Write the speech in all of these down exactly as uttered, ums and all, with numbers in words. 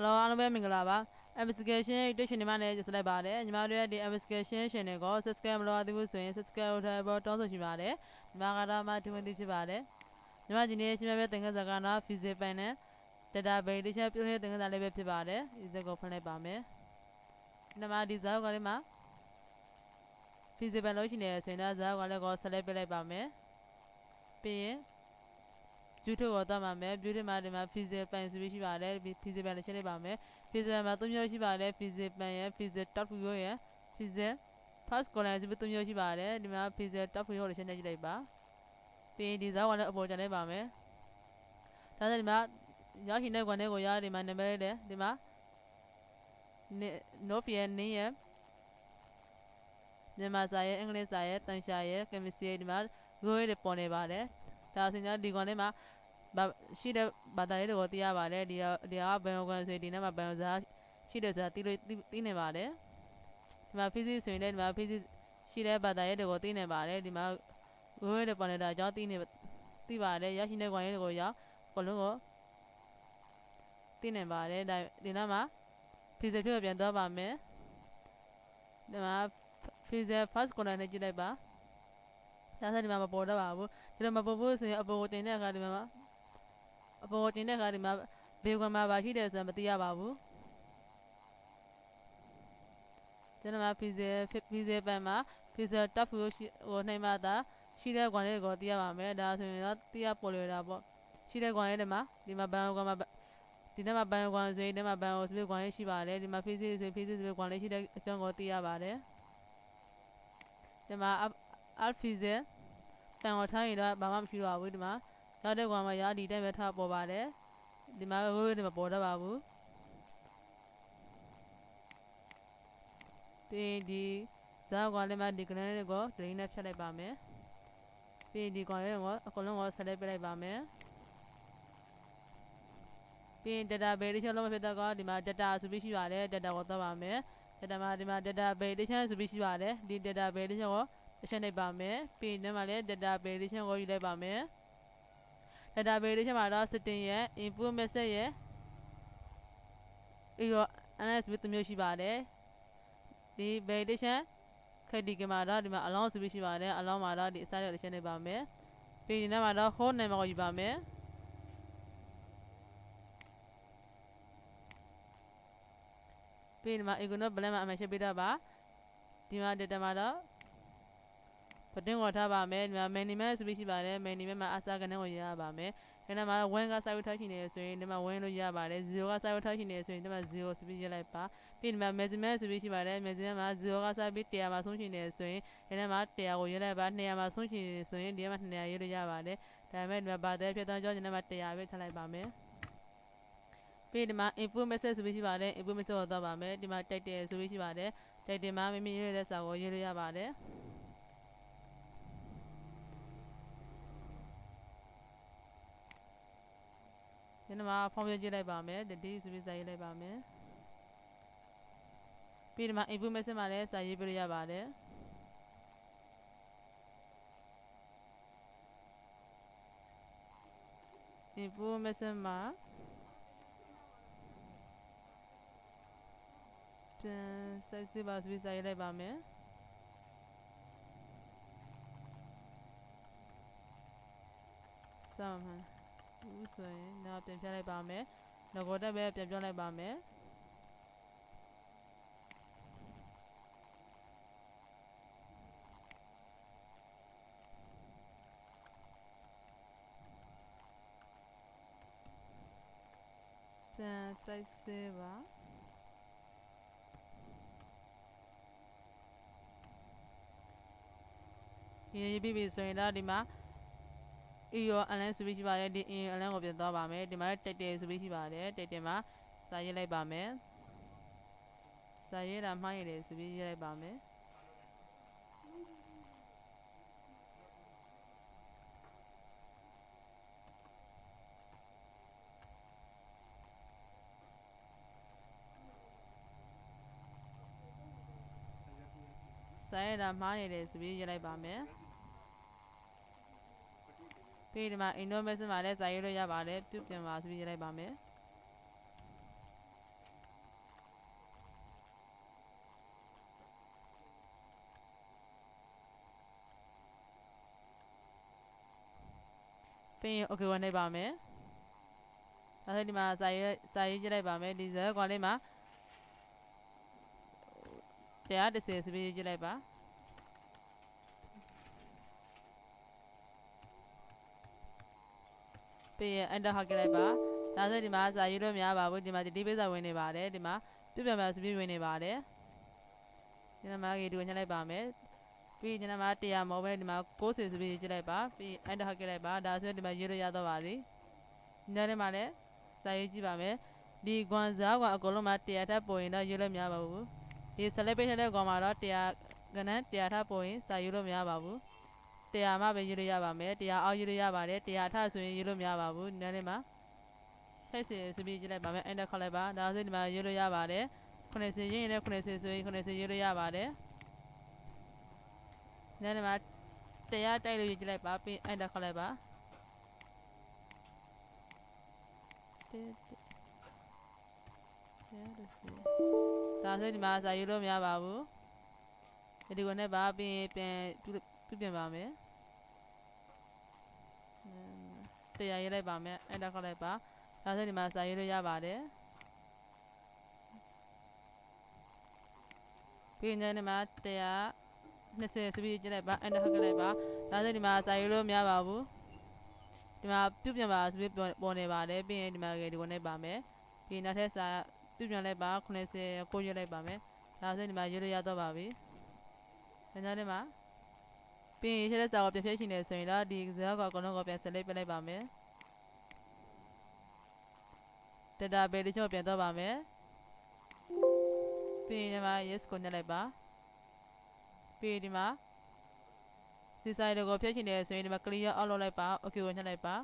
Hello, I'm Mingala. Investigation edition manager is like bad. You might read the investigation and go, subscribe to the Wusu, subscribe to about also Shivade, Magada Matu Shivade. Imagination of everything as a gana, Fizipane, the diabetes, things that live Pivade, is the Gopane Bame. Namadiza Galima Fizipanotion, and as I want to go celebrate Bame. P. Juto Mame, Beauty Madame, Fizzy Pines, which you are there, Fizzy Banachani Bame, Fizzy Matumio Shibare, Fizzy Pay, Fizzy Top Goya, Fizzy, Past Colonize with Yoshibare, the map Fizzy Top Yorishon Leba, P. Dizawan about Janebame. Tazama, Yahina Guanegoya, the Manamere, the ma Nopia Nia, the Masaya, English Saya, Tanshire, can we see the mar, go the pony bade, Tazina Digonema. But she the but I go the avare, the Abagon say dinner about she does a thin about it. My physics in it, my physics she there but I go thin about it, the ma go upon it, I jot in it. Tivade, Yashina going to go ya, Colongo thin about it, Dinama, Pizza and Dova me. The ma physics first colonel Jideba. That's my border. The Mabu about in the about in the Harima, Bigama Bahidas and Batia Babu. Then my pizza, pizza Bama, pizza Tafu or Namada, she there gone go the Amame, that's not the Apollo. She there gone Edema, the Mabama, the Nama Bangon, the Nama Bangos, the Guan Shivale, the Mapizis, the pieces of Guan, she there go the Abade. The Ma Alfize, Tango Bamam Shua with ma. Tade Guamaya, the Demeta Bobade, the Mago, the Border Babu. P D Sagalema declared go, train of Shalebame. P D Colonel, a colonel was celebrated Bame. P Dada Bedisha Lopedago, the Madata Subishivale, Dada Watabame, Dada Madima Dada Bedisha Subishivale, the Dada Bedisha, the Shanebame, P Namale, Dada Bedisha or Yulebame. The diabetes mara sitting here, improve message. You analyze with the Mushibade. The Bedisha, Kadigamada, the allowance of Bishibade, allow Mara, the style of the Shanebame. Pinamada, whole name of Ibame. Pinma, you could not blame a Mashabida, Tima de Tamada. But then what about me? Many men to be bad, many men are asking over Yabame, and I'm a wanga sabotage in a swing, then my window Yabade, zero sabotage in a swing, then my zero to be like pa. Pin my measurements to be bad, measurement zero sabit, my son in a swing, and I'm out there, or you're about near my son in a swing, dear Matania Yabade, that made my bad, if you don't join them at the Yabe Talabame. Pin my improvements to be bad, improvements of the Bame, the my take the Subishi Bade, take the mammy, that's our Yabade. Then my family jelly bame, the days with Zayla bame. Peter, my information, my less, I give you about it. Information, ma. Sexy was with Zayla bame. Some. So, now I'm telling about me. No go to bed, I'm telling about me. Sexy va. Here, baby, so in that, ma. You unless we should buy the along of the Dobame, the might take days we should buy it, take them out, say like Bame. Say it, I'm high days to be like Bame. Say it, I'm high days to be like Bame. Peter, my enormous matters, I really have it, took them as we like Bame. ပြီးโอเคဝင်နေပါမယ်ဒါဆိုဒီမှာစာရေးစာရေးကြည့်လိုက်ပါမယ်ဒီဇာတ်ကောင်လေးမှာတရားတစ်ဆယ်ဆိုပြီးကြည့်လိုက်ပါပြီးရင် enter ခေါက်ကြည့်လိုက်ပါဒါဆိုဒီမှာစာရေးလို့မရပါဘူးဒီမှာဒီပေးစာဝင်နေပါတယ်ဒီမှာပြပြမှာဆိုပြီးဝင်နေပါတယ်ဒီမှာကြီးဒီကိုညှက်လိုက်ပါမယ်ပြီးဒီမှာတရားမဟုတ်ပဲဒီမှာကိုးဆယ်ဆိုပြီးကြည့်လိုက်ပါပြီး enter ခေါက်ကြည့်လိုက်ပါဒါဆိုဒီမှာရေးလို့ရတော့ပါပြီညနေမှာလည်းစာရေးကြည့်ပါမယ်ဒီကွန်စားကအကုန်လုံးမှာတရားထပ်ပေါ်ရင်တော့ရေးလို့မရပါဘူးဒီဆက်လက်ပေးထားတဲ့ကောင်မှာတော့တရားကနန်းတရားထပ်ပေါ်ရင်စာရေးလို့မရပါဘူးတရားမှပဲရေးလို့ရပါမယ်တရားအောက်ရေးလို့ရပါတယ်တရားထဆိုရင်ရေးလို့မရပါဘူးညနေမှာရှိတ်စီဆိုပြီးကြည့်လိုက်ပါမယ် enter ခေါက်လိုက်ပါဒါဆိုဒီမှာရေးလို့ရပါတယ်ခုနှစ်စီရေးရင်လည်းခုနှစ်စီဆိုရင်ခုနှစ်စီရေးလို့ရပါတယ်ညနေမှာတရားတိုက်လို့ရေးကြည့်လိုက်ပါပြီး enter ခေါက်လိုက်ပါဒါဆိုဒီမှာစာရေးလို့မရပါဘူးဒီကိုနဲ့ပါပြီးပြန်ပြပြန်ပါမယ်တရားရေးလိုက်ပါမယ် enter ခေါက်လိုက်ပါဒါဆိုဒီမှာစာရေးလို့ရပါတယ်ပြီးရင်ဒီမှာတရားနှစ်ဆယ်ဆိုပြီးကြည့်လိုက်ပါ enter ခေါက်လိုက်ပါဒါဆိုဒီမှာစာရေးလို့မရပါဘူးဒီမှာပြုပြန်ပါဆိုပြီးပေါ်နေပါတယ်ပြီးရင်ဒီမှာဒီကိုနဲ့ပါမယ်ပြီးနောက်ထပ်စာပြုပြန်လိုက်ပါခုနှစ်ဆယ်ကိုရေးလိုက်ပါမယ်ဒါဆိုဒီမှာရေးလို့ရတော့ပါပြီဒါကြောင့်ဒီမှာပြီးရင်ရေးတဲ့စာကိုပြည့်ဖြည့်ရှင်နေဆိုရင်တော့ဒီဇာတ်ကအကုန်လုံးကိုပြန်ဆက်လိုက်ပြလိုက်ပါမယ် database ကိုပြန်တော့ပါမယ်ပြီးရင်ဒီမှာ yes ကိုညှက်လိုက်ပါပြီးဒီမှာဒီစာတွေကိုဖြည့်ရှင်နေဆိုရင်ဒီမှာ clear အောက်လုပ်လိုက်ပါ okay ကိုညှက်လိုက်ပါ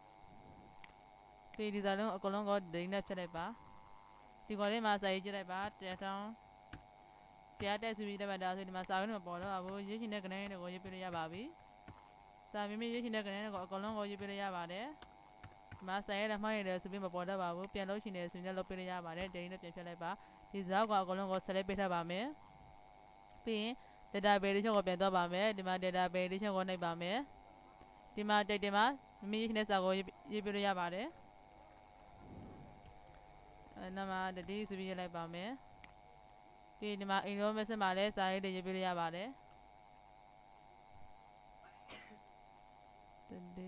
ပြီးဒီစာလုံးအကုန်လုံးကို delete နဲ့ဖြတ်လိုက်ပါဒီကောင်လေးမှာစာရေးကြည့်လိုက်ပါတရားထောင်းတရားတက်စီပြီးတက်ပါဒါဆိုဒီမှာစာရုံးတွေပေါ်တော့ဘူးရေးရှင်တဲ့ကဏ္ဍတွေကိုရေးပြလို့ရပါပြီစာမိမိရေးရှင်တဲ့ကဏ္ဍတွေကိုအကုန်လုံးကိုရေးပြလို့ရပါတယ်ဒီမှာစာရေးလက်မှားရတယ်ဆိုပြီးမပေါ်တော့ပါဘူးပြန်လို့ရှင်နေဆိုရင်လည်းလုပ်ပြလို့ရပါတယ်ဒိန်းနဲ့ပြန်ဖြတ်လိုက်ပါဒီဇာတ်ကအကုန်လုံးကိုဆက်လက်ပေးထားပါမယ်ပြီးရင် database ကိုပြန်တော့ပါမယ်ဒီမှာ database ကိုနှိပ်ပါမယ်ဒီမှာတိတ်တင်မှာမိမိရေးရှင်တဲ့စာကိုရေးပြလို့ရပါတယ်နမတတိဆိုပြီးရေးလိုက်ပါမယ်ပြီးဒီမှာ information မှာလည်းစာရေးတွေရေးပြလို့ရပါတယ်တတိ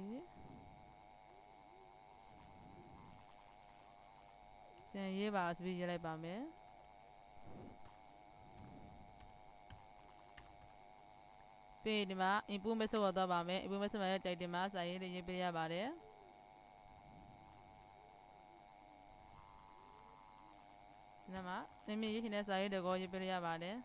ပြန်ရေးပါဆိုပြီးရေးလိုက်ပါမယ်ပြီးဒီမှာ input message ကိုတော့ပါမယ် input message မှာလည်းတိုက်တင်မှာစာရေးတွေရေးပြရပါတယ်ဒီမှာမိမိရေးရှင်တဲ့စာရေးတွေကိုရေးပြရပါတယ်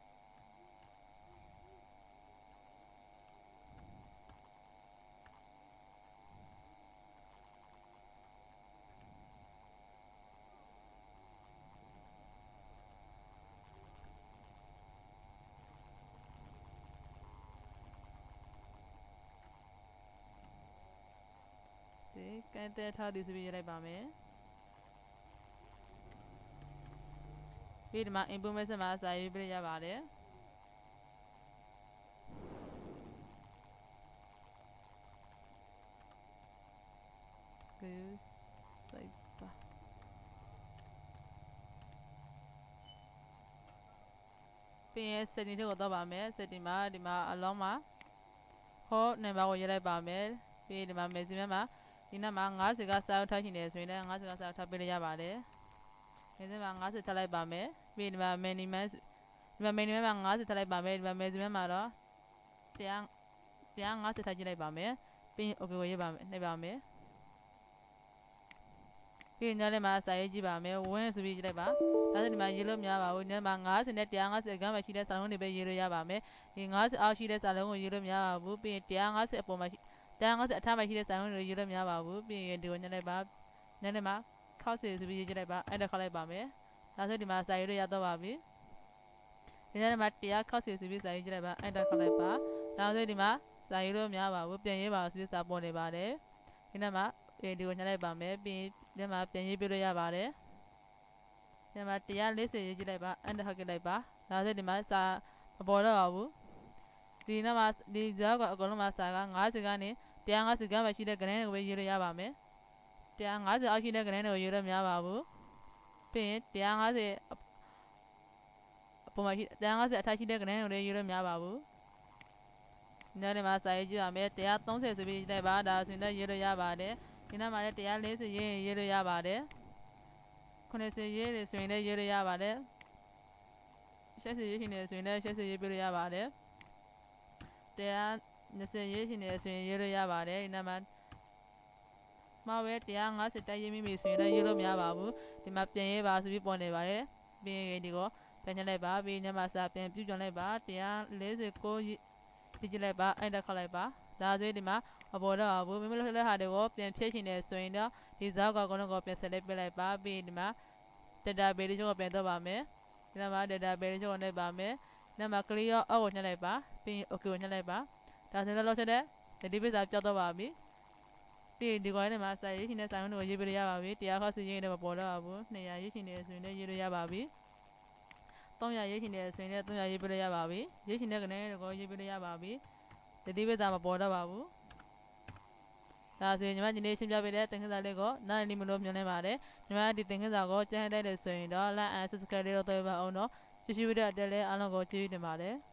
ဒီကန်တဲ့ထားသည်ဆိုပြီးရေးလိုက်ပါမယ်ပြီးဒီမှာ input message မှာစာရေးပြရပါတယ်គឺစိုက်ပါပြီးရင် setting တွေကိုတော့ပါမယ် setting မှာဒီမှာအလုံးမှာ hot number ကိုရေးလိုက်ပါမယ်ပြီးဒီမှာ maximum မှာဒီနေ့မှာ၅၀ကစာအုပ်ထားရှင်နေဆိုရင်လည်း၅၀ကစာအုပ်ထားပေးလို့ရပါတယ်ဒီနေ့မှာ၅၀ထားလိုက်ပါမယ်ပြီးဒီမှာ minimum ဒီမှာ minimum မှာ၅၀ထားလိုက်ပါမယ်ဒီမှာ maximum မှာတော့တရားတရား၅၀ထားကြည့်လိုက်ပါမယ်ပြီး okay ကိုရေးပါမယ်နှိပ်ပါမယ်ပြီးညနေမှာစာရေးကြည့်ပါမယ်ဝင်းဆိုပြီးကြည့်လိုက်ပါဒါဆိုဒီမှာရေးလို့မရပါဘူးညနေမှာ၅၀နဲ့တရား၅၀ကမ်းမှာရှိတဲ့စာလုံးတွေပဲရေးလို့ရပါမယ်ဒီ၅၀အောက်ရှိတဲ့စာလုံးကိုရေးလို့မရပါဘူးပြီးတရား၅၀အပေါ်မှာတရား၅၀အထက်မှာရှိတဲ့စာလုံးတွေရေးလို့မရပါဘူးပြီးရင်ဒီကိုညနေပါညနေမှာခောက်စီဆိုပြီးရေးကြည့်လိုက်ပါအဲ့ဒါခောက်လိုက်ပါမယ်ဒါဆိုဒီမှာစာရေးလို့ရတော့ပါပြီဒီညနေမှာတရားခောက်စီဆိုပြီးစာရေးကြည့်လိုက်ပါအဲ့ဒါခောက်လိုက်ပါဒါဆိုဒီမှာစာရေးလို့မရပါဘူးပြန်ရေးပါဆိုပြီးစာပေါ်နေပါတယ်ဒီနေ့မှာဒီကိုညှက်လိုက်ပါမယ်ပြီးဒီမှာပြန်ရေးပြလို့ရပါတယ်ဒီမှာတရား၄၀ရေးကြည့်လိုက်ပါအန်တာဟောက်လိုက်ပါဒါဆိုဒီမှာစာမပေါ်တော့ပါဘူးဒီနေ့မှာဒီဇာတ်ကအကုန်လုံးမှာစာက၅၀ကနေတရား၅၀ကမှရှိတဲ့ကနန်းကိုပဲရေးလို့ရပါမယ်တရား၅၀အောက်ရှိတဲ့ကနန်းကိုရေးလို့မရပါဘူးပြီးရင်တရား၅၀အပေါ်မှာရှိတရား၅၀အထက်ရှိတဲ့ကနန်းကိုလည်းရေးလို့မရပါဘူးညနေမှာစာရေးကြည့်ရမယ်တရား၃၀ဆိုပြီးလိုက်ပါဒါဆိုရင်လည်းရေးလို့ရပါတယ်ဒီနောက်မှာလည်းတရား၄၀ရေးရင်ရေးလို့ရပါတယ်ခုနှစ်ဆယ်ရေးတယ်ဆိုရင်လည်းရေးလို့ရပါတယ်ရှစ်ဆယ်ရေးရှင်တယ်ဆိုရင်လည်းရှစ်ဆယ်ရေးပြလို့ရပါတယ်တရား၂၀ရေးရှင်တယ်ဆိုရင်ရေးလို့ရပါတယ်ဒီနောက်မှာမှာပဲတရား၅၀တိုက်ရေးမိပြီဆိုရင်လည်းရေးလို့မရပါဘူးဒီမှာပြန်ရေးပါဆိုပြီးပေါ်နေပါတယ်ပြီးရင်ဒီကိုပြန်ချလိုက်ပါပြီးညမှာစာပြန်ပြုပြန်လိုက်ပါတရား၄၉ရေးကြည့်လိုက်ပါအဲ့ဒါခောက်လိုက်ပါဒါဆိုရင်ဒီမှာမပေါ်တော့ဘူးမိမလို့တဲ့ဟာတွေကိုပြန်ဖြည့်ရှင်တယ်ဆိုရင်တော့ဒီဇာတ်ကောင်ကတော့ပြန်ဆက်လိုက်ပြလိုက်ပါပြီးဒီမှာ database ကိုပြန်တော့ပါမယ်ဒီမှာ database ကိုနှိပ်ပါမယ်ဒီမှာ clear အောက်ကိုညှက်လိုက်ပါပြီး okay ကိုညှက်လိုက်ပါဒါဆိုရင်တော့လောက်ချက်တဲ့ database စာပြောက်တော့ပါပြီဒီဒီကောင်းနေမှာစာရေးရှင်တဲ့စာရုံးတွေကိုရေးပြရပါပြီတရားခေါက်စီရေးနေမပေါ်တော့ဘူးနှစ်ရာရေးရှင်နေဆိုရင်လည်းရေးလို့ရပါပြီသုံးရာရေးရှင်နေဆိုရင်လည်းသုံးရာရေးပြရပါပြီရေးရှင်တဲ့ကနေကိုရေးပြရပါပြီdatabase စာမပေါ်တော့ပါဘူးဒါဆိုရင်ညီမဒီနေ့ရှင်းပြပေးတဲ့သင်ခန်းစာလေးကိုနားလည်မလို့မျှော်လင့်ပါတယ်ညီမဒီသင်ခန်းစာကိုကြားတိုက်တယ်ဆိုရင်တော့ like and subscribe လေးလုပ်ပေးပါအောင်နော်ကြည့်ရှုပြီးတဲ့အတက်လေးအားလုံးကိုကျေးဇူးတင်ပါတယ်